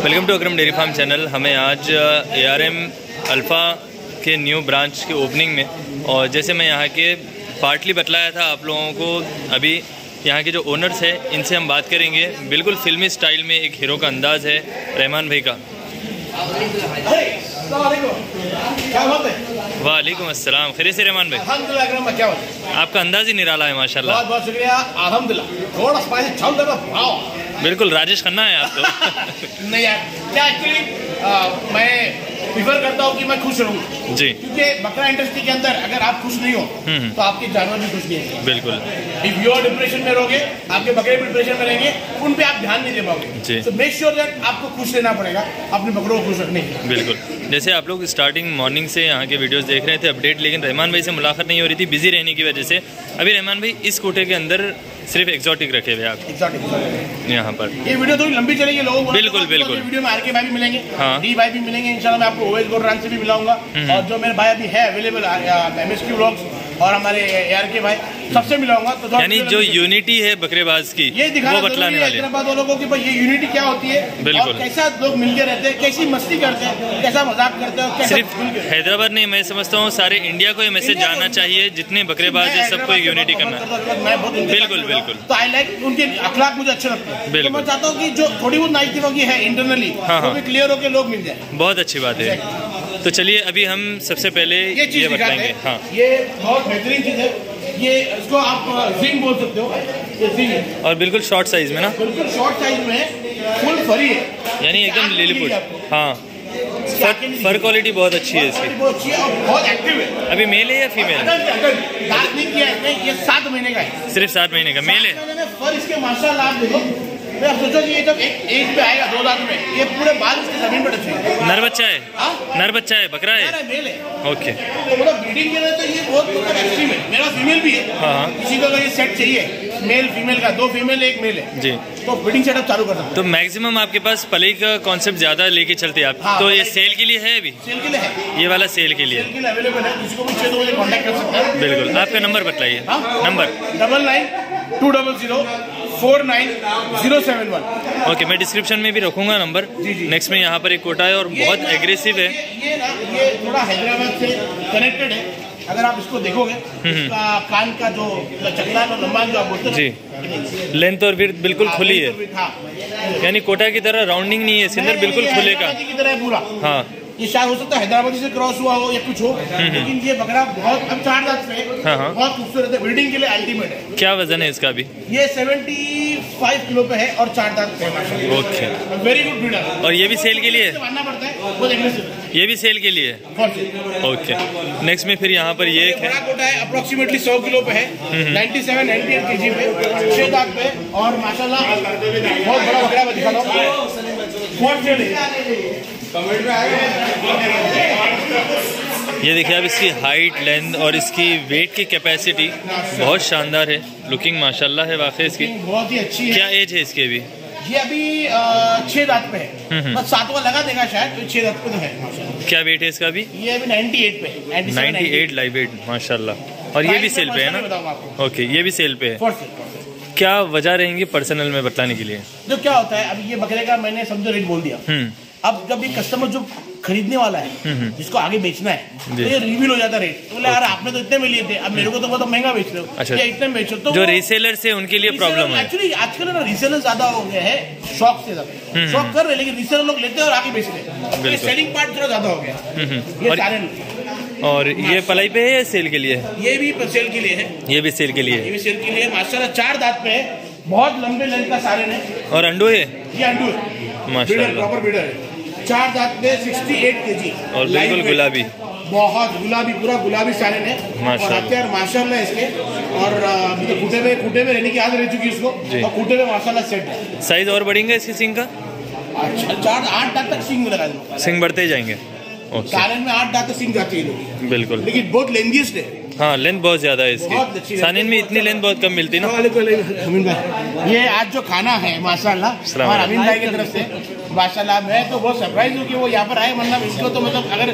Welcome to Akram dairy farm channel. हमें आज ARM alpha के न्यू ब्रांच की ओपनिंग में, और जैसे मैं यहाँ के पार्टली बतलाया था आप लोगों को, अभी यहाँ के जो ओनर्स हैं इनसे हम बात करेंगे। बिल्कुल फिल्मी स्टाइल में एक हीरो का अंदाज़ है रहमान भाई का। वालेकुम अस्सलाम, खैरियत से रहमान भाई? अल्हम्दुलिल्लाह, क्या बात है? आपका अंदाज़ ही निराला है माशाल्लाह। बहुत बहुत शुक्रिया। अल्हम्दुलिल्लाह, थोड़ा स्पाइसी चल रहा है। बिल्कुल राजेश खन्ना है आप तो। नहीं यार, क्या एक्चुअली मैं प्रिफर करता हूँ कि मैं खुश रहूँ जी, क्योंकि बकरा इंडस्ट्री के अंदर अगर आप खुश नहीं हो तो आपके जानवर भी खुश नहीं है। बिल्कुल। इफ यू आर डिप्रेशन में रहोगे, आपके बकरे डिप्रेशन में रहेंगे, उन पे आप ध्यान नहीं दे पाओगे। तो मेक श्योर दैट आपको खुश रहना पड़ेगा, अपने बकरों को खुश रखने के लिए। बिल्कुल। जैसे आप लोग स्टार्टिंग मॉर्निंग से यहाँ के वीडियोस देख रहे थे अपडेट, लेकिन रहमान भाई से मुलाकात नहीं हो रही थी बिजी रहने की वजह से। अभी रहमान भाई इस कोटे के अंदर सिर्फ एक्सोटिक रखे हुए आप एग्जैक्टली यहाँ पर। ये वीडियो थोड़ी लंबी चलेगी, लोगों को बिल्कुल बिल्कुल। वीडियो में आरके भाई भी मिलेंगे, हाँ। डी भाई भी मिलेंगे इंशाल्लाह। मैं आपको ओएस गोल्ड से भी मिलाऊंगा, और जो मेरे भाई अभी है अवेलेबल MSQ व्लॉग्स और हमारे ARK भाई सबसे मिलाऊंगा। तो यानी जो यूनिटी है बकरेबाज की ये दिखाना वो बतलाने वाले हैदराबाद वालों को कि भाई ये यूनिटी क्या होती है, बिल्कुल। और कैसा लोग मिलके रहते हैं, कैसी मस्ती करते हैं, कैसा मजाक करते हैं, कैसा सिर्फ हैदराबाद नहीं, मैं समझता हूँ सारे इंडिया को ये मैसेज जाना चाहिए, जितने बकरेबाज है सबको एक यूनिटी करना। बिल्कुल बिल्कुल। तो आई लाइक उनके अखलाक मुझे अच्छे लगते हैं। तो मैं चाहता हूँ कि जो थोड़ी बहुत नाइकी है इंटरनली वो भी क्लियर होकर लोग मिल जाए। बहुत अच्छी बात है। तो चलिए अभी हम सबसे पहले ये बताएंगे। हाँ, ये बहुत बेहतरीन चीज है। ये इसको आप जिंग बोल सकते हो, ये जिंग है, और बिल्कुल शॉर्ट साइज में ना, बिल्कुल शॉर्ट साइज में, फुल फरी है, यानी एकदम लिलीपुट। हाँ, फर क्वालिटी बहुत अच्छी है इसकी, बहुत अच्छी है और बहुत एक्टिव है। अभी मेल है या फीमेल है? दांत नहीं किया है, ये 7 महीने का है, सिर्फ 7 महीने का मेल है। फर इसके माशाल्लाह आप देखो। मैं सोचो कि ये जब एक एज पे आएगा 2 दांत में, ये पूरे बाल इसके जमीन पर टच। नर बच्चा है? नर बच्चा है, बकरा है? मेल है। ओके। तो मतलब ब्रीडिंग के लिए तो ये बहुत मतलब एक्सट्रीम है। मेरा फीमेल भी है। हाँ। किसी को अगर ये सेट चाहिए मेल फीमेल का, 2 फीमेल 1 मेल है जी, तो ब्रीडिंग सेटअप चालू कर सकते हैं। तो मैक्सिमम आपके पास पलई का कॉन्सेप्ट ज्यादा लेके चलते हैं आप। हाँ, तो ये सेल के लिए है? अभी सेल के लिए है, ये वाला सेल के लिए सेल के लिए अवेलेबल है। किसी को भी चाहिए तो मुझे कांटेक्ट कर सकते हैं। बिल्कुल। आपका नंबर बताइए। नंबर 9920049071। ओके, मैं डिस्क्रिप्शन में भी रखूंगा नंबर। नेक्स्ट में यहाँ पर एक कोटा है और बहुत एग्रेसिव है। ये थोड़ा हैदराबाद से कनेक्टेड है। अगर आप इसको देखोगे, इसका कान का जो चक्रान और लंबाई जो आप बोलते हैं जी, लेंथ और विड्थ बिल्कुल खुली है, यानी कोटा की तरह राउंडिंग नहीं है, सिंदर बिल्कुल खुले का की तरह है पूरा। हाँ, ये शायद हो सकता है हैदराबादी से क्रॉस हुआ हो या कुछ हो, लेकिन ये बकरा बहुत, अब 4 दांत पे बहुत खूबसूरत है, ब्रीडिंग के लिए अल्टीमेट है। क्या वजन है इसका अभी? ये 75 किलो पे है और 4 दांत पे है। Okay, very good breeder. और ये भी सेल के लिए है? मानना पड़ता है, बहुत एग्रेसिव है। ये भी सेल के लिए है? ओके। नेक्स्ट में फिर यहाँ पर ये एक है, बड़ा कोटा है, अप्रोक्सीमेटली 100 किलो पे है, 97-98 kg पे, 6 दांत पे, और माशाल्लाह बहुत बड़ा बकरा है। दिखा दो ये देखिए आप, इसकी हाइट, लेंथ और इसकी वेट की कैपेसिटी बहुत शानदार है। लुकिंग माशाल्लाह है वाकई इसकी, बहुत ही अच्छी है। क्या एज है इसकी अभी? ये अभी 6 दांत पे है, बस 7वां लगा देगा शायद, तो 6 दांत पे तो है माशाल्लाह। क्या वेट है इसका अभी? ये अभी 98 पे है, 98 लाइव वेट माशाल्लाह। और ये भी सेल पे है ना? ओके, ये भी सेल पे है। क्या वजह रहेंगी पर्सनल में बताने के लिए? जो क्या होता है, अभी ये बकरे का मैंने समझो रेट बोल दिया। अब जब ये कस्टमर जो खरीदने वाला है, जिसको आगे बेचना है, तो ये रिवील हो जाता है रेट। तो बोले यार आपने तो इतने में लिए थे, अब मेरे को तो बहुत महंगा बेच रहे हो। अच्छा, या इतने में बेच रहे हो। तो जो रीसेलर्स है उनके लिए प्रॉब्लम है। एक्चुअली आजकल ना रीसेलर ज्यादा हो गए हैं, शौक से ज्यादा शौक कर रहे, लेकिन रीसेलर लोग लेते हैं और आगे बेच रहे हैं। सेलिंग पार्ट थोड़ा ज्यादा हो गया। ये सारे, और ये पलाई पे है या सेल के लिए? ये भी सेल के लिए है। ये भी सेल के लिए? ये भी सेल के लिए माशाल्लाह। 4 दांत पे है, बहुत लंबे लेंथ का सारे ने, और अंडू है? ये अंडू है माशाल्लाह, प्रॉपर ब्रीडर है। 4 दांत पे 68 kg और बिल्कुल गुलाबी, बहुत गुलाबी, पूरा गुलाबी सारे ने। और हथियार माशाल्लाह इसके, और अभी तो खूटे में रहने की आदत रह चुकी है इसको, और खूटे में माशाल्लाह सेट है। साइज और बढ़ेंगे इसके सिंग का? अच्छा, 8 दांत तक सिंग लगा दो, सिंग बढ़ते ही जाएंगे। सालन में 8 दांत तक सिंग जाती है बिल्कुल, लेकिन बहुत लेंथीस्ट है। हाँ, लेंथ बहुत ज्यादा है इसकी। सानिन में इतनी लेंथ बहुत कम मिलती ना। अमीन भाई, ये आज जो खाना है माशाल्लाह हमारे अमीन भाई की तरफ से, माशाल्लाह मैं तो बहुत सरप्राइज हूँ कि वो यहाँ पर आए। मतलब इसको तो मतलब अगर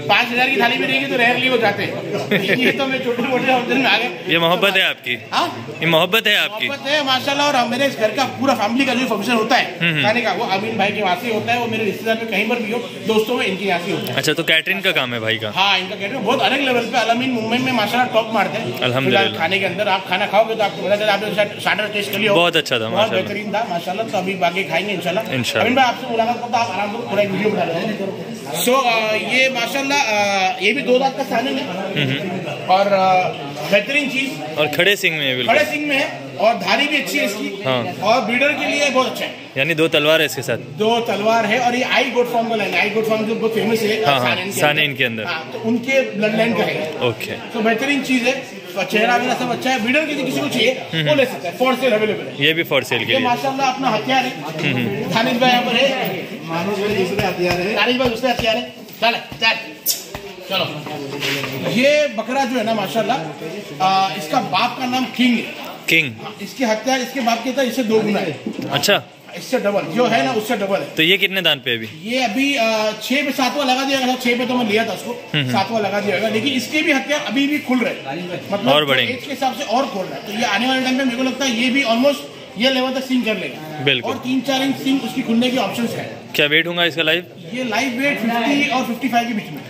5,000 की थाली भी रहेगी तो रेयरली वो जाते हैं। ये तो मैं छोटे मोटे होटल में आ गए। ये मोहब्बत है आपकी? हाँ, ये मोहब्बत है आपकी? मोहब्बत है माशाल्लाह। और मेरे इस घर का पूरा फैमिली का जो फंक्शन होता है खाने का, वो अमीन भाई के वहाँ से होता है। वो मेरे रिश्तेदार में कहीं पर भी हो, दोस्तों में इनके यहाँ से होता है। अच्छा, तो कैटरिंग का काम है भाई का? हाँ, इनका कैटरिंग बहुत अलग लेवल पे। अमीन मुंबई में माशाल्लाह टॉप मारते हैं अल्हम्दुलिल्लाह। खाने के अंदर आप खाना खाओगे तो आपको पता चला। आपने स्टार्टर टेस्ट कर लिया, बहुत अच्छा था, बहुत बेहतरीन था माशाल्लाह। तो अभी बाकी खाएंगे इंशाल्लाह। अमीन भाई आपसे मुलाकात करता, आप आराम से पूरा वीडियो बना लेंगे। सो ये माशाल्लाह ये भी 2 दांत का सालन है और बेहतरीन चीज। और खड़े सिंग में है, खड़े सिंग में है और धारी भी अच्छी है इसकी। हाँ। और ब्रीडर के लिए बहुत अच्छा है, यानी 2 तलवार है इसके साथ। 2 तलवार है। और ये आई गोट फार्म का लाइन, आई गोट फार्म जो बहुत फेमस है सानेन के अंदर। हाँ, तो उनके ब्लड लाइन का है। ओके, तो बेहतरीन चीज है। चेहरा मेरा सब अच्छा है। ब्रीडर के लिए किसी को चाहिए वो ले सकता है, फॉर सेल अवेलेबल है। ये भी फॉर सेल के लिए माशाल्लाह अपना हथियार है। दानिश भाई यहाँ पर है, दूसरे हथियार है। दानिश भाई दूसरे हथियार है। चलो, ये बकरा जो है ना माशाल्लाह, इसका बाप का नाम किंग है। इसके हथियार इसके बाप के था, इससे 2 गुना है। अच्छा, इससे डबल जो है ना, उससे डबल है। तो ये कितने दान पे अभी? ये अभी 6 पे 7वां लगा दिया गया। 6 पे तो मैं लिया था उसको, 7वां लगा दिया गया। लेकिन इसके भी हथियार अभी भी खुल रहे हैं, मतलब और बड़े एज के हिसाब से और खोल रहा है। तो ये आने वाले टाइम में मेरे को लगता है ये भी ऑलमोस्ट ये लेवल तक सिंग कर लेगा। बिल्कुल। और 3-4 इंच सिंग उसकी खुलने के ऑप्शन है। क्या वेट होगा इसका लाइव? ये लाइव वेट 50 और 55 के बीच में।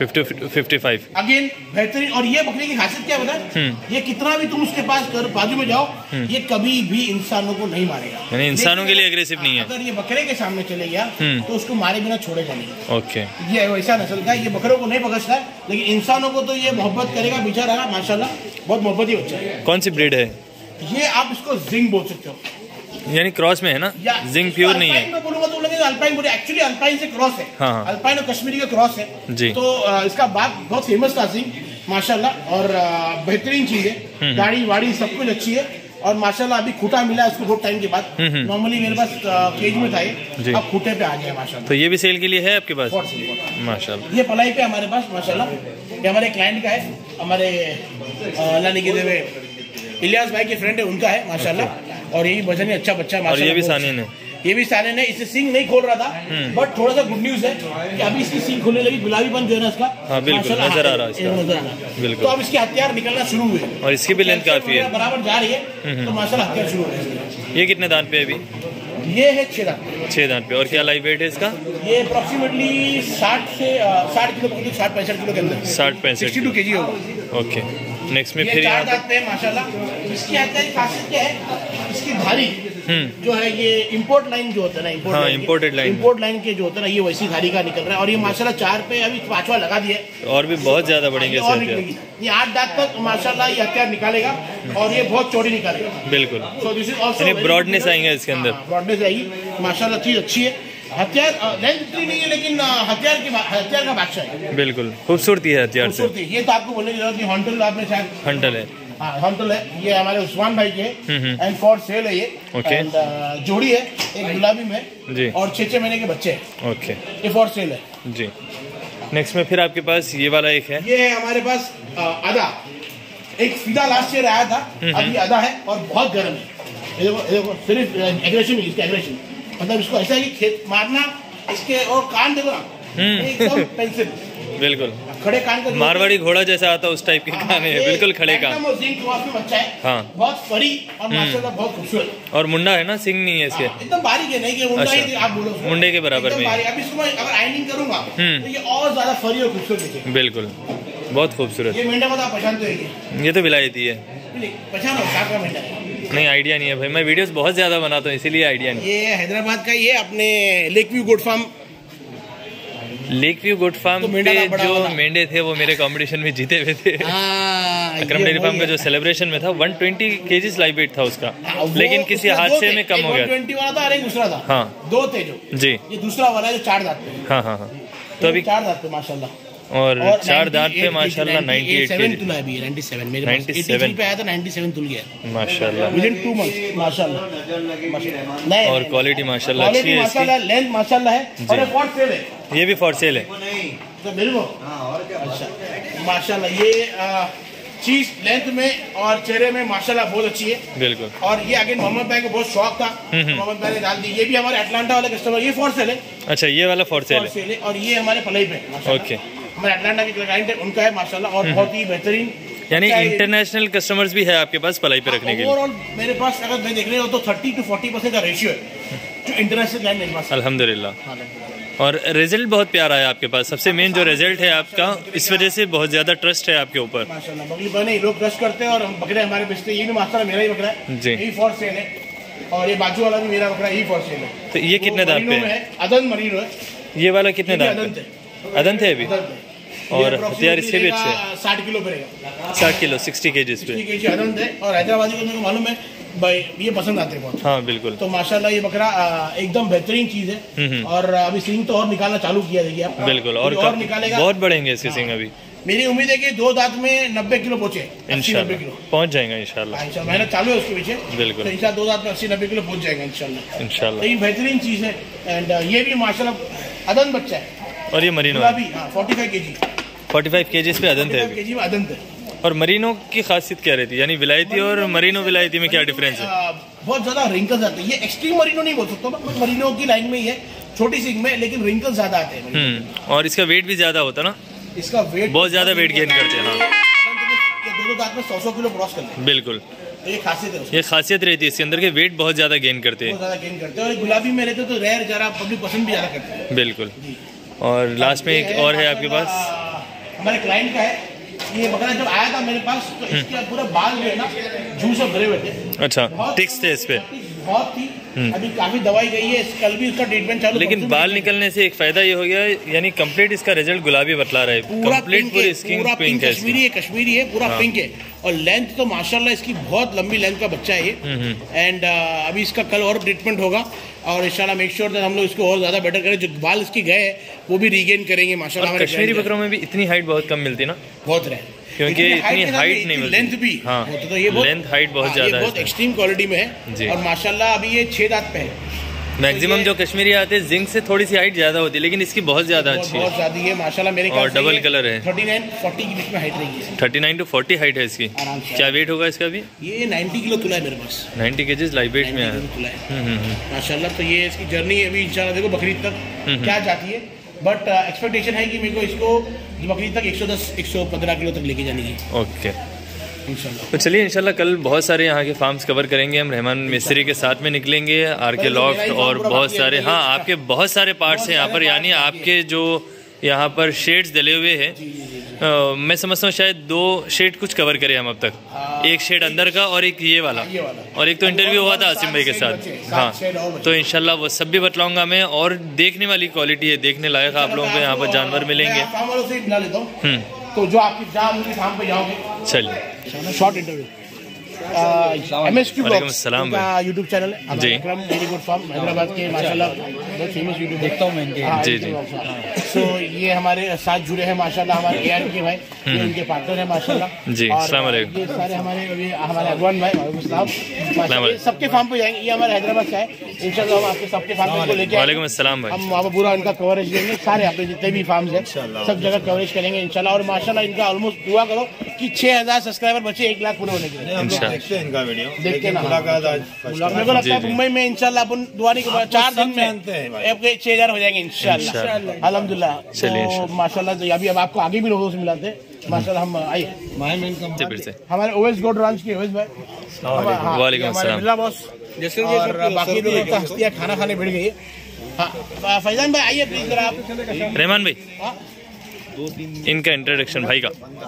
55 अगेन बेहतरीन। और ये बकरे की खासियत क्या बता, ये कितना भी तुम उसके पास कर बाजू में जाओ, ये कभी भी इंसानों को नहीं मारेगा। यानी इंसानों के लिए एग्रेसिव नहीं है। अगर ये बकरे के सामने चले गया तो उसको मारे बिना छोड़ेगा नहीं। ओके, ये वैसा नस्ल का। ये बकरों को नहीं पकड़ता है, लेकिन इंसानों को तो ये मोहब्बत करेगा बेचारा माशाल्लाह। बहुत मोहब्बती बच्चा है। कौन सी ब्रीड है ये? आप इसको जिंग बोल सकते हो, यानी क्रॉस में है ना? जिंग प्योर नहीं है। मैं बोलूंगा तो लगेगा अल्पाइन बोले, एक्चुअली अल्पाइन से क्रॉस है। हाँ। अल्पाइन और कश्मीरी का क्रॉस है जी। तो इसका बाप बहुत फेमस था जिंग माशाल्लाह। और बेहतरीन चीज है, गाड़ी वाड़ी सब कुछ अच्छी है। और माशाल्लाह अभी खूटा मिला उसको बहुत टाइम के बाद। नॉर्मली मेरे पास केज में था ये, अब खूटे पे आ गया माशाल्लाह। तो ये भी सेल के लिए है आपके पास? माशाल्लाह। ये पलाई पे हमारे पास माशाल्लाह। ये हमारे क्लाइंट का है, हमारे अल्लाह ने किए हुए इलियास भाई के फ्रेंड है, उनका है माशाल्लाह। और ये भी वजन अच्छा बच्चा माशाल्लाह। और ये भी सानेन है? ये भी सानेन है। इससे सिंग नहीं खोल रहा था, बट थोड़ा सा गुड न्यूज है कि अभी इसकी सिंग खुलने लगी। गुलाबीपन जो है ना इसका, हाँ, बिल्कुल नजर आ रहा है। बिल्कुल। तो अब इसके हथियार निकलना शुरू हुए और इसकी भी लेंथ काफी है, बराबर जा रही है। तो माशाल्लाह हथियार शुरू हो गए। ये कितने दांत पे अभी? ये है 6 दांत। 6 दांत पे। और क्या लाइव वेट है इसका? ये अप्रोक्सीमेटली 60 किलो, 60-65 किलो के अंदर, 60-65 kg होगा। ओके, नेक्स्ट में ये फिर 4 दांत पे माशाल्लाह। इसकी हथियार की खासियत क्या है, इसकी धारी जो है ये इंपोर्ट लाइन जो होता है ना, इंपोर्टेड लाइन के जो होता है ना, ये वैसी धारी का निकल रहा है। और ये माशाल्लाह 4 पे अभी 5वां लगा दिया है। और भी बहुत ज्यादा बढ़ेंगे ये 8 दांत तक माशाल्लाह ये हथियार निकालेगा। और ये बहुत चौड़ी निकालेगा। बिल्कुल। So this is also broadness आएंगे इसके अंदर, ब्रॉडनेस आएगी माशाल्लाह। चीज अच्छी है। हथियार लेंथ इतनी नहीं है, लेकिन हथियार का बादशाह है। बिल्कुल, खूबसूरती है हथियार से। ये तो आपको बोलने की जरूरत नहीं। हॉन्टल आपने शायद, हंटल है। हॉन्टल है। ये हमारे उस्मान भाई के एंड फॉर सेल है ये। ओके। जोड़ी है, एक गुलाबी में जी। और 6 महीने के बच्चे हैं। ओके, ये फॉर सेल है जी। नेक्स्ट में फिर आपके पास ये वाला एक है। ये है हमारे पास आधा। एक सीधा लास्ट ईयर आया था, अब ये आधा है और बहुत गर्म है। ये देखो सिर्फ एग्रेशन ही, इसका एग्रेशन मतलब इसको ऐसा है कि खेत मारना इसके। और कान देखो ना, एकदम पेंसिल। बिल्कुल, खड़े कान का मारवाड़ी घोड़ा जैसा आता है उस टाइप के कान है। बिल्कुल खड़े कान। बच्चा है, हाँ, बहुत फरी और माशाल्लाह बहुत खूबसूरत। और मुंडा है ना, सिंग नहीं है इसके, एकदम बारीक है। नहीं कि मुंडा ही आप बोलो, मुंडे के बराबर में। अब इसको अगर आयनिंग करूंगा तो ये और ज्यादा फरी और खूबसूरत दिखेगा। बिल्कुल, बहुत खूबसूरत। ये मेंढा को आप पहचानते हो? ये तो विलायती है। पहचानो क्या का मेंढा है? नहीं, आइडिया नहीं है भाई, मैं वीडियोस बहुत ज्यादा बनाता हूँ इसीलिए आइडिया नहीं। ये हैदराबाद का, ये अपने लेक व्यू गोट फार्म पे जो मेंढे थे वो मेरे कंपटीशन में जीते हुए थे। अकरम डेयरी फार्म का जो सेलिब्रेशन में था 120 kg लाइव वेट था उसका, लेकिन किसी हादसे में कम हो गया। 120 वाला था और एक दूसरा था। हाँ, 2 थे जो जी। ये दूसरा वाला है जो 4 दांत पे। हाँ हाँ हाँ। तो अभी 4 दांत पे माशाल्लाह। और 4 दांत पे माशाल्लाह 98 kg। 97 मेरे पास 87 पे आया था, 97 तुल गया माशाल्लाह विदिन 2 मंथ्स माशाल्लाह। और क्वालिटी माशाल्लाह अच्छी है इसकी, लेंथ माशाल्लाह है। और फॉर सेल है, ये भी फॉर सेल है। तो बिल्कुल अच्छा माशाल्लाह। ये चीज लेंथ में और चेहरे में माशाल्लाह बहुत अच्छी है। बिल्कुल। और ये आगे मोहम्मद भाई को बहुत शौक था, मोहम्मद भाई ने डाल दी। ये भी हमारे अटलांटा वाले कस्टमर, ये फॉर सेल है। अच्छा, ये वाला फॉर सेल है। और ये हमारे पलाई पे। ओके, हमारे अटलांटा के क्लाइंट है, उनका है माशाल्लाह, और बहुत ही बेहतरीन। यानी इंटरनेशनल कस्टमर्स भी है आपके पास पलाई पे रखने के लिए? ओवरऑल मेरे पास अगर मैं देख रहे हो तो 30 to 40% का रेशियो है जो इंटरनेशनल क्लाइंट मेरे पास। अल्हम्दुलिल्लाह। और रिजल्ट बहुत प्यारा है आपके पास। सबसे मेन जो रिजल्ट है आपका, इस वजह से बहुत ज्यादा ट्रस्ट है आपके ऊपर माशाल्लाह। बकरी बने लोग ट्रस्ट करते हैं और हम बकरे हमारे बेचते हैं। ये भी माशाल्लाह मेरा ही बकरा है जी, यही फॉर सेल है, और ये बाजू वाला भी मेरा बकरा यही फॉर सेल है। तो ये कितने दाम पे है? अदन मरीनो है ये वाला। कितने दाम पे? अदंत है अभी। और हथियार इससे भी अच्छे 60 किलो पड़ेगा। 60 किलो 60 केजीज पे अदंत है। और हैदराबादी को मालूम है भाई, ये पसंद आते हैं बहुत। हाँ बिल्कुल। तो माशाल्लाह ये बकरा एकदम बेहतरीन चीज है। और अभी सींग तो और निकालना चालू किया, देखिए आप। बिल्कुल, और निकालेगा, बहुत बढ़ेंगे इसके सींग अभी। मेरी उम्मीद है कि 2 दांत में 90 किलो पहुंचे, 80-90 किलो पहुंच जाएगा इंशाल्लाह। मेहनत चालू है उसके पीछे। बिल्कुल, तो इंशाल्लाह 2 दांत में 80-90 किलो पहुंच जाएगा इंशाल्लाह। ये बेहतरीन चीज है। एंड ये भी माशाल्लाह अदन बच्चा है। और ये मरीनो 45 केजी 45 केजीज पे अदंत है। केजी में अदंत है। और मरीनो की खासियत क्या रहती है, यानी विलायती और मरीनो विलायती में क्या डिफरेंस है? बहुत ज्यादा रिंकल्स आते हैं। ये एक्सट्रीम मरीनो नहीं बोल सकता, मरीनो की लाइन में ही है, छोटी सींग में, लेकिन रिंकल्स ज्यादा आते हैं। और इसका वेट भी ज्यादा होता है ना? इसका वेट बहुत ज्यादा वेट गेन करते हैं। दोनों दांत में 100 किलो क्रॉस करते हैं। बिल्कुल, तो ये खासियत है, ये खासियत रहती है इसके अंदर के वेट बहुत ज्यादा गेन करते हैं। और गुलाबी में रहते तो रेयर जरा पब्लिक पसंद भी ज्यादा करते हैं। बिल्कुल। और लास्ट में एक और है आपके पास, हमारे क्लाइंट का है। ये बकरा जब आया था मेरे पास तो इसके पूरा बाल जो है ना जू से भरे हुए थे। अच्छा, टिक्स थे इस पे बहुत थी। अभी काफी दवाई गई है, कल भी इसका ट्रीटमेंट चालू। लेकिन बाल निकलने से एक फायदा ये हो गया, यानी कंप्लीट इसका रिजल्ट गुलाबी बतला रहा है। कंप्लीट पूरी स्किन पिंक है, कश्मीरी है, पूरा पिंक है। और लेंथ तो माशाल्लाह इसकी बहुत लंबी लेंथ का बच्चा है ये। एंड अभी इसका कल और ट्रीटमेंट होगा और इंशाल्लाह मेक श्योर हम लोग इसको और ज्यादा बेटर करें। जो बाल इसके गए वो भी रीगेन करेंगे माशाल्लाह। कश्मीरी बकरों में भी इतनी हाइट बहुत कम मिलती ना, बहुत रहे, क्योंकि इतनी हाइट नहीं मिलती। लेंथ भी हाँ, तो ये लेंथ हाइट बहुत ज्यादा है, बहुत एक्सट्रीम क्वालिटी में है। और माशाल्लाह अभी ये 6 दांत पे है। मैक्सिमम जो कश्मीरी आते हैं जिंक से थोड़ी सी हाइट ज्यादा होती है, लेकिन इसकी बहुत ज्यादा अच्छी है, बहुत ज्यादा है माशाल्लाह। मेरे और डबल कलर है। 39-40 के बीच में हाइट रहेगी। 39 to 40 हाइट है इसकी। क्या वेट होगा इसका भी? ये 90 किलो तुला है मेरे पास। 90 केजीज लाइव वेट में है माशाल्लाह। तो ये इसकी जर्नी अभी इंशाल्लाह देखो बकरीद तक क्या जाती है। बट एक्सपेक्टेशन है कि मेरे को इसको बकरीद तक 110-115 किलो तक लेके जानी है। ओके, तो चलिए इंशाल्लाह कल बहुत सारे यहाँ के फार्म्स कवर करेंगे हम। रहमान मिस्त्री के साथ में निकलेंगे, आरके लॉफ्ट और बहुत सारे, हाँ आपके बहुत सारे पार्ट्स हैं यहाँ पर। यानी आपके जो यहाँ पर शेड्स डले हुए हैं, मैं समझता हूँ शायद 2 शेड कुछ कवर करे हम अब तक। एक शेड अंदर का और एक ये वाला, और एक तो इंटरव्यू हुआ था आसिम भाई के साथ। हाँ, तो इंशाल्लाह वो सब भी बतलाऊंगा मैं। और देखने वाली क्वालिटी है, देखने लायक आप लोगों को यहाँ पर जानवर मिलेंगे। तो जो आपकी जहाँ उनके काम पे जाओगे। चलिए, शॉर्ट इंटरव्यू। MSQ ब्लॉग्स का यूट्यूब चैनल है जी। वेरी गुड फार्म हैदराबाद के माशाल्लाह बहुत फेमस यूट्यूब देखता हूँ मैं। जी जी। सो ये हमारे साथ जुड़े हैं माशाल्लाह हमारे AR के भाई, ये उनके पार्टनर है माशाल्लाह जी। अस्सलाम वालेकुम। ये सारे हमारे अगवान भाई, वालेकुम, सबके फार्म पे जाएंगे। ये हमारे हैदराबाद से है, इंशाल्लाह हम आपके सबके फार्म को लेके वालेकुम अस्सलाम भाई, हम वहाँ पर पूरा उनका कवरेज देंगे। सारे आपके जितने भी फार्म्स हैं सब जगह कवरेज करेंगे इंशाल्लाह। और माशाल्लाह इनका ऑलमोस्ट दुआ करो कि 6000 सब्सक्राइबर बचे 1 लाख पूरे होने के लिए। देखते हैं इनका वीडियो, देखते ना। मेरे को लगता है मुंबई में इंशाल्लाह अपन दुआरी के बाद 4 दिन में आपके 6000 हो जाएंगे इंशाल्लाह अल्हम्दुलिल्लाह। तो माशाल्लाह तो अभी अब आपको आगे भी लोगों से मिलाते हैं माशाल्लाह। हम आइए हमारे ओएस गोड ब्रांच के ओएस भाई, वालेकुम अस्सलाम बॉस। और बाकी भी लोग हस्तियाँ खाना खाने बैठ गई है। हाँ फैजान भाई आइए प्लीज जरा आप। रहमान भाई, इनका इंट्रोडक्शन भाई का।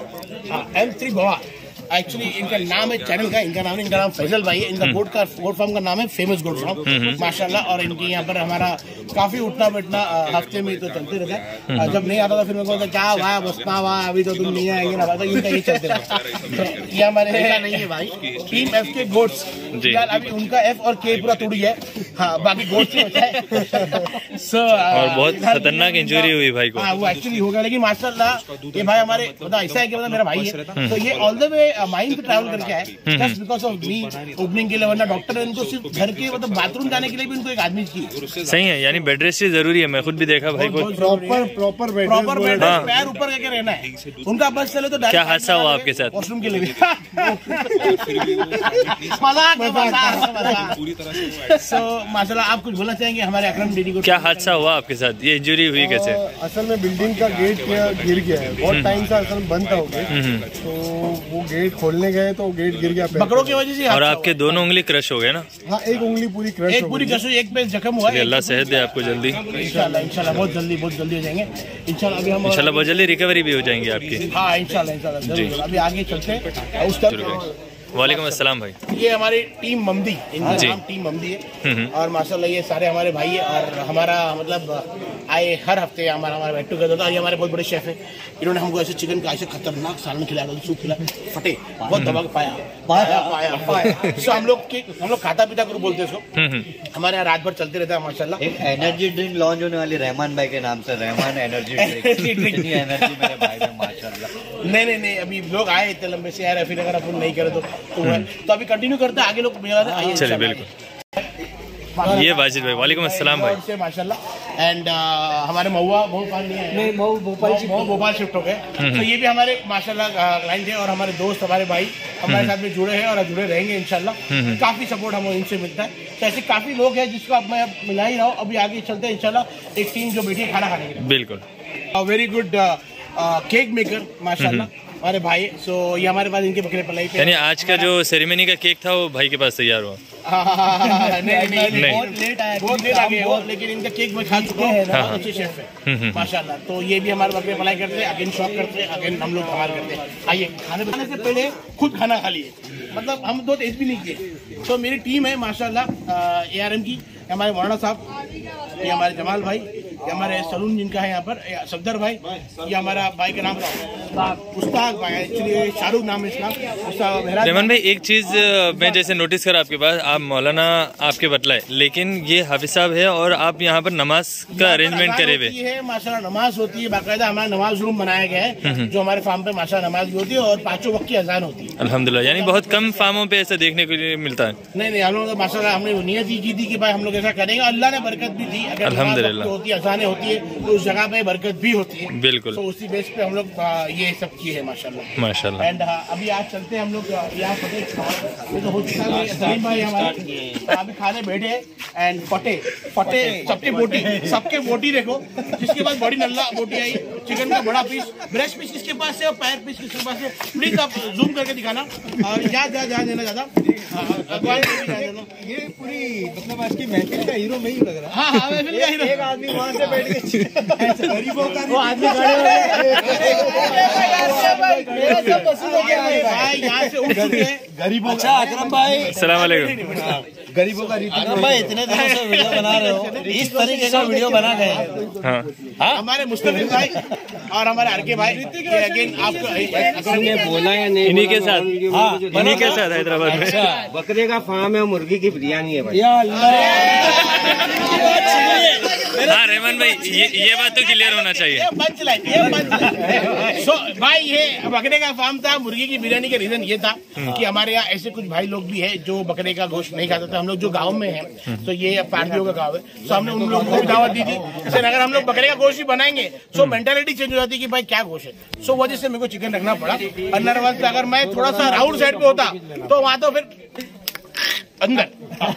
M3 भवा एक्चुअली इनका नाम है चैनल का, इनका नाम फैजल भाई है। इनका गोट फार्म का नाम है फेमस गोट फार्म माशाल्लाह। और इनके यहाँ पर हमारा काफी उठना बैठना हफ्ते में तो चलते रहता है। जब नहीं आता था फिर मेरे को क्या हुआ बसना हुआ, अभी तो तुम नहीं आएंगे ना, इनका ये चलते रहता है। ये हमारे नहीं है भाई टीम F के गोट्स यार, अभी उनका F और K पूरा टूट गया है। हाँ बाकी गोट्स ही होता है। और बहुत खतरनाक इंजरी हुई भाई को। हाँ वो एक्चुअली हो गया, लेकिन माशाल्लाह ये भाई हमारे ऐसा है कि मेरा भाई है तो ये ऑल द वे माइंड पे ट्रैवल करके आए just because of me opening के लिए। वरना डॉक्टर ने इनको सिर्फ घर के मतलब बाथरूम जाने के लिए भी इनको एक आदमी की। सही है, यानी यानी बेड रेस्ट ही जरूरी है, मैं खुद भी देखा भाई को प्रॉपर बेड पैर ऊपर करके रहना है उनका, बस चले तो। क्या हादसा हुआ आपके साथ? वॉशरूम के लिए माशाल्लाह। आप कुछ बोलना चाहेंगे हमारे अकरम डीडी को? क्या हादसा हुआ आपके साथ, ये इंजरी हुई कैसे? असल में बिल्डिंग का गेट गिर गया है, बहुत टाइम से असल में बंद था वो गेट, तो वो गेट खोलने गए तो गेट गिर गया बकरों की वजह से। और आपके दोनों उंगली क्रश हो गए ना? हाँ, एक उंगली पूरी क्रश, एक पे जख्म हुआ है। अल्लाह सेहत दे आपको जल्दी। इंशाल्लाह बहुत जल्दी हो जाएंगे इंशाल्लाह। अभी हम इंशाल्लाह बहुत जल्दी रिकवरी भी हो जाएंगी आपकी। हाँ इंशाल्लाह। अभी आगे चलते हैं उस तरफ। वालेकुम अस्सलाम भाई। ये हमारी टीम ममदी, इनका नाम टीम ममदी है और माशाल्लाह ये सारे हमारे भाई है और हमारा मतलब आए हर हफ्ते हमारा गेट टुगेदर होता है। ये हमारे बहुत बड़े शेफ है, इन्होंने हमको ऐसे चिकन का ऐसे खतरनाक सालन खिलाया, सूप खिलाया, फटे बहुत दबा के पाया। सो हम लोग खाता पीता करो बोलते हैं इसको। हमारे यहाँ रात भर चलते रहता है माशाल्लाह। एक एनर्जी ड्रिंक लॉन्च होने वाली रहमान भाई के नाम से, रहमान एनर्जी ड्रिंक। एनर्जी मेरे भाई में माशाल्लाह। नहीं अभी लोग आए इतने लंबे से यार, फिर अगर अपन नहीं करे तो अभी कंटिन्यू करते हैं आगे लोग। चलिए बिल्कुल। ये वाजिद भाई, वालेकुम अस्सलाम भाई। माशाल्लाह। एंड हमारे महुआ भोपाल शिफ्ट हो गए, तो ये भी हमारे माशाल्लाह क्लाइंट है और हमारे दोस्त हमारे भाई हमारे साथ में जुड़े हैं और जुड़े रहेंगे इंशाल्लाह। काफी सपोर्ट हमें इनसे मिलता है, तो ऐसे काफी लोग हैं जिसको अब मैं मिला ही रहा हूँ। अभी आगे चलते हैं इंशाल्लाह। एक टीम जो बैठी है खाना खाने के लिए। बिल्कुल। वेरी गुड केक मेकर माशाल्लाह हमारे भाई। सो ये हमारे पास इनके बकरे पलाई पे, यानी आज का जो सेरेमनी का केक था वो भाई के पास तैयार हुआ? नहीं बहुत लेट आ गए हो, लेकिन इनका केक मैं खा चुका हूँ। बहुत अच्छे शेफ है माशाल्लाह। तो ये भी हमारे बकरे पलाई करते हैं, अगेन शॉप करते हैं, अगेन हम लोग कमाल करते हैं। आइए खाने से पहले खुद खाना खा लिए, मतलब हम दो टेस्ट भी नहीं किए। तो मेरी टीम है माशाल्लाह ARM की, हमारे मौलाना साहब, ये हमारे जमाल भाई, ये हमारे सलून जिनका है यहाँ पर सफदर भाई, ये हमारा भाई का नाम उस्ताद भाई, एक्चुअली शाहरुख नाम है इसका। रहमान भाई एक चीज मैं जैसे नोटिस करा आपके पास, आप मौलाना आपके बतलाए, लेकिन ये हाफिज साहब है और आप यहाँ पर नमाज का अरेंजमेंट करे हुए है माशाल्लाह। नमाज होती है बाकायदा, हमारा नमाज रूम बनाया गया है जो हमारे फार्म पे माशाल्लाह नमाज भी होती है और 5 वक्त की अजान होती है अल्हम्दुलिल्लाह। यानी बहुत कम फार्मों पे ऐसा देखने को मिलता है। नहीं हम लोग माशाल्लाह हमने नियत ही की थी कि भाई हम लोग ऐसा करेंगे, अल्लाह ने बरकत भी दी। अगर अल्हम्दुलिल्लाह होती है, अजानें होती है तो उस जगह पे बरकत भी होती है। बिल्कुल। तो उसी बेस पे हम लोग ये सब किए हैं माशाल्लाह। एंड अभी आज चलते हैं हम लोग यहाँ फटे, ये तो हो चुका है सलीम भाई हमारे अभी खाने बैठे। एंड फटे सबके बोटी देखो, जिसके पास बड़ी नल्ला बोटी आई, चिकन का बड़ा पीस, ब्रेस्ट पीस किसके पास है और पैर पीस किसके पास है, प्लीज आप जूम करके दिखाना। और जा देना ज्यादा, ये पूरी मतलब आज की महफिल का हीरो में ही लग रहा है। हाँ महफिल का हीरो। एक आदमी वहाँ से बैठ के गरीबों का वो आदमी यहाँ से उठ चुके हैं गरीबों। अच्छा अकरम भाई अस्सलाम वालेकुम। गरीबों का अकरम भाई इतने दिनों से वीडियो बना रहे हो, इस तरीके का वीडियो बना गए। हाँ हमारे मुस्तफिल भाई और हमारे आरके भाई, अगेन आपको ने बोला या नहीं? इन्हीं के साथ हैदराबाद में बकरे का फार्म है, मुर्गी की बिरयानी है भाई। हाँ रहमान भाई ये बात तो क्लियर होना चाहिए। भाई ये बकरे का फार्म था, मुर्गी की बिरयानी का रीजन ये था कि हमारे यहाँ ऐसे कुछ भाई लोग भी है जो बकरे का गोश्त नहीं खाते थे। हम लोग जो गांव में हैं, तो ये पार्टियों का गांव है, तो हमने उन लोगों को भी दावत दी थी। अगर हम लोग बकरे का गोश्त ही बनाएंगे सो मेंटालिटी चेंज हो जाती है कि भाई क्या गोश्त है। सो वजह से मेरे को चिकन रखना पड़ा। अदरवाइज अगर मैं थोड़ा सा राउंड साइड पे होता तो वहां तो फिर अंदर।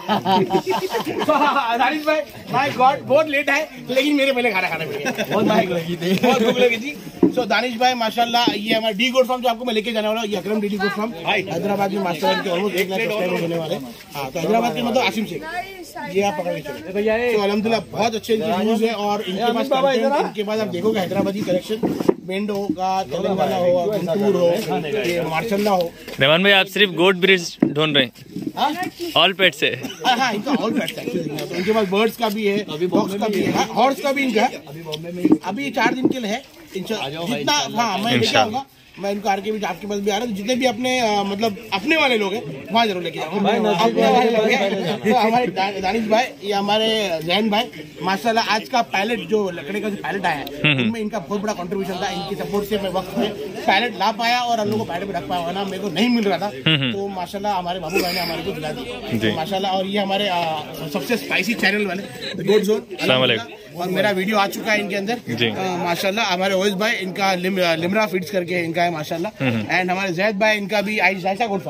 दानिश भाई माय गॉड बहुत लेट है, लेकिन मेरे पहले खाना खाने में बहुत भूख लगी थी। सो दानिश भाई माशाल्लाह, ये हमारा डी गोट फार्म जो आपको मैं लेके जाने वाला हूँ, ये Akram D goat farm Hyderabad में माशाल्लाह के ऑलमोस्ट 1 लाख सब्सक्राइबर होने वाले। हाँ तो हैदराबाद के मतलब आसिम शेख, ये आप पकड़ के चले। तो अल्हम्दुलिल्लाह बहुत अच्छे रिव्यूज है और इनके पास कंटेंट, इनके पास आप देखोगे हैदराबादी कलेक्शन, बेंड होगा, तेलंगाना हो, गुंटूर हो, मार्चंदा हो। रहमान भाई आप सिर्फ गोट ब्रीड ढूंढ रहे हैं? ऑल पेट्स है। हाँ इनका ऑल पेट्स है। तो इनके पास बर्ड्स का भी है, डॉग्स का भी है, हॉर्स का भी इनका है। अभी 4 दिन के लिए है जितना। हाँ मैं लेके आऊंगा मैं इनको आर के भी आपके पास भी आ रहा हूँ, जितने भी अपने मतलब अपने वाले लोग हैं वहाँ जरूर लेके जाऊँ। अपने वाले लोग हैं तो हमारे दानिश भाई, ये हमारे जैन भाई, माशाल्लाह आज का पैलेट जो लकड़े का जो पैलेट आया है उनमें इनका बहुत बड़ा कंट्रीब्यूशन था। इनकी सपोर्ट से मैं वक्त में पैलेट ला पाया और हम लोग को पैलेट में रख पाया, वरना मेरे को नहीं मिल रहा था। तो माशाल्लाह हमारे बाबू भाई ने हमारे को दिला दिया माशाल्लाह। और ये हमारे सबसे स्पाइसी चैनल वाले गोड जोन, और मेरा वीडियो आ चुका है इनके अंदर माशाल्लाह। हमारे ओएस भाई इनका लिमरा फीड्स करके इनका है माशाल्लाह। एंड हमारे जैद भाई इनका भी जायशा गोट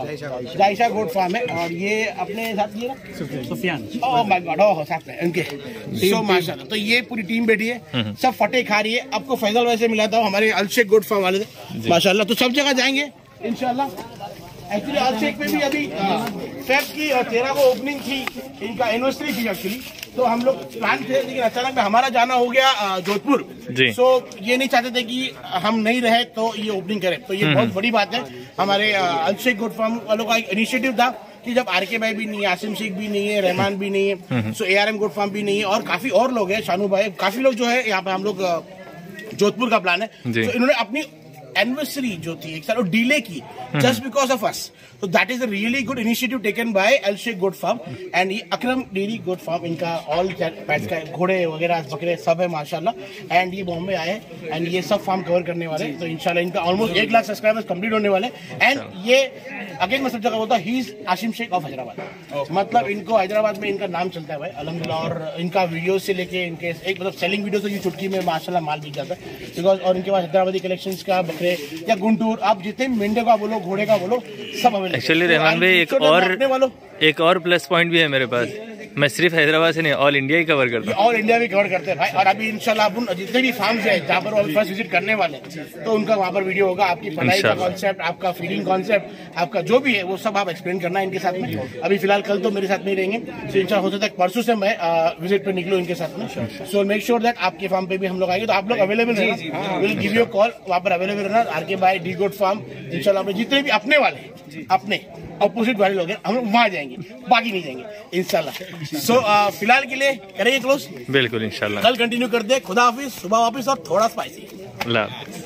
फार्म है। और ये अपने साथ ये Sufiyan, oh my god, oh साथ में इनके सो माशाल्लाह। तो ये पूरी टीम बैठी है, सब फटे खा रही है। आपको फैजल वैसे मिला था हमारे अलशेख गोट फार्म वाले से माशाल्लाह। तो सब जगह जाएंगे इंशाल्लाह। एक्चुअली अलशेख में भी अभी फेब की 13 को ओपनिंग थी, इनका एनिवर्सरी थी एक्चुअली। तो हम लोग प्लान थे, लेकिन अचानक में हमारा जाना हो गया जोधपुर। सो ये नहीं चाहते थे कि हम नहीं रहे तो ये ओपनिंग करें। तो ये बहुत बड़ी बात है। हमारे अलशेख गोट फार्म वालों का एक इनिशिएटिव था कि जब आर के भाई भी नहीं है, आसिम शेख भी नहीं है, रहमान भी नहीं है, सो ARM गोट फार्म भी नहीं है, और काफी और लोग हैं, शानू भाई, काफी लोग जो है यहाँ पे हम लोग जोधपुर का प्लान है। तो इन्होंने अपनी एनिवर्सरी जो थी एक साल डिले की जस्ट बिकॉज ऑफ अस। तो that is a really good initiative taken by Alsheikh goat farm and ये अकरम डेयरी गोट फार्म। इनका ऑल पेट्स का घोड़े वगैरह बकरे सब है माशाल्लाह। एंड ये बॉम्बे आए एंड ये सब फार्म कवर करने वाले। तो इंशाल्लाह इनका ऑलमोस्ट 1 लाख सब्सक्राइबर्स कंप्लीट होने वाले। एंड ये अगेन मैं सब जगह बोलता हूँ, he is Asim Shaikh of Hyderabad. मतलब इनको हैदराबाद में इनका नाम चलता है भाई अल्हम्दुलिल्लाह। और इनका वीडियो से लेके इनके एक मतलब सेलिंग वीडियो से ये चुटकी में माशाल्लाह माल बिक जाता है बिकॉज। और इनके पास हैदराबादी कलेक्शंस का बकरे या गुंटूर, आप जितने मेंढे का बोलो, घोड़े का बोलो, सब अवेलेबल। एक्चुअली रहमान भाई एक और प्लस पॉइंट भी है मेरे पास, मैं सिर्फ हैदराबाद से नहीं ऑल इंडिया ही कवर करता हूँ। ऑल इंडिया भी कवर करते हैं भाई। और अभी इंशाल्लाह अपन जितने भी फार्म्स है जहाँ पर वो फर्स्ट विजिट करने वाले तो उनका वहाँ पर वीडियो होगा। आपकी पढ़ाई का कॉन्सेप्ट, आपका फीडिंग कॉन्सेप्ट, आपका जो भी है वो सब आप एक्सप्लेन करना है इनके साथ में। अभी फिलहाल कल तो मेरे साथ नहीं रहेंगे, तो इंशाल्लाह हो सकता है परसों से मैं विजिट पे निकलूँ इनके साथ में। सो मेक श्योर दैट आपके फार्म पे भी हम लोग आएंगे, तो आप लोग अवेलेबल रहना, विल गिव यू कॉल, वहाँ पर अवेलेबल रहना। आर के भाई डी गोट फार्म इंशाल्लाह अपने जितने भी अपने वाले अपने अपोजिट वाले लोग हैं हम लोग वहाँ जाएंगे, बाकी नहीं जाएंगे इंशाल्लाह। सो फिलहाल के लिए करेंगे क्लोज, बिल्कुल इंशाल्लाह। कल कंटिन्यू कर दे। खुदा हाफिज, सुबह वापिस और थोड़ा स्पाइसी।